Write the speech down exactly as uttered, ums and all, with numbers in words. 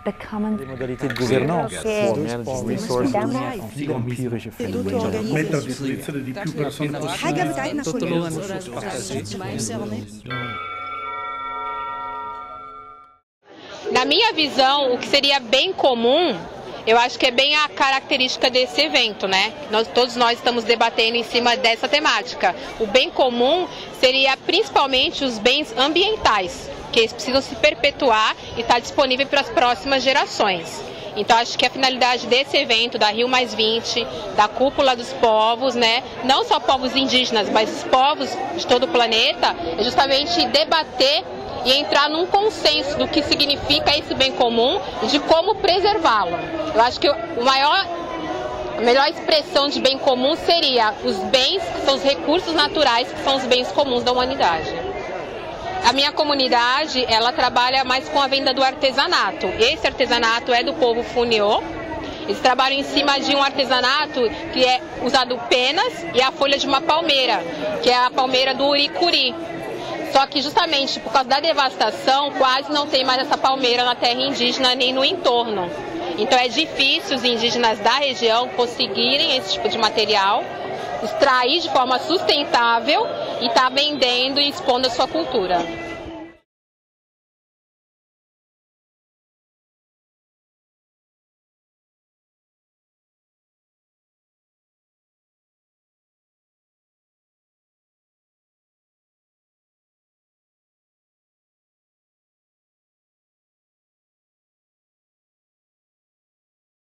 des modalités de gouvernance pour manage resources empirisch Na minha visão, o que seria bem comum, eu acho que é bem a característica desse evento, né? Nós, todos nós estamos debatendo em cima dessa temática. O bem comum seria principalmente os bens ambientais, que eles precisam se perpetuar e estar disponível para as próximas gerações. Então acho que a finalidade desse evento, da Rio mais vinte, da Cúpula dos Povos, né, não só povos indígenas, mas os povos de todo o planeta, é justamente debater e entrar num consenso do que significa esse bem comum e de como preservá-lo. Eu acho que o maior, a melhor expressão de bem comum seria os bens, que são os recursos naturais, que são os bens comuns da humanidade. A minha comunidade, ela trabalha mais com a venda do artesanato. Esse artesanato é do povo Funiô. Eles trabalham em cima de um artesanato que é usado penas e a folha de uma palmeira, que é a palmeira do uricuri. Só que justamente por causa da devastação, quase não tem mais essa palmeira na terra indígena nem no entorno. Então é difícil os indígenas da região conseguirem esse tipo de material, extrair de forma sustentável e estar vendendo e expondo a sua cultura.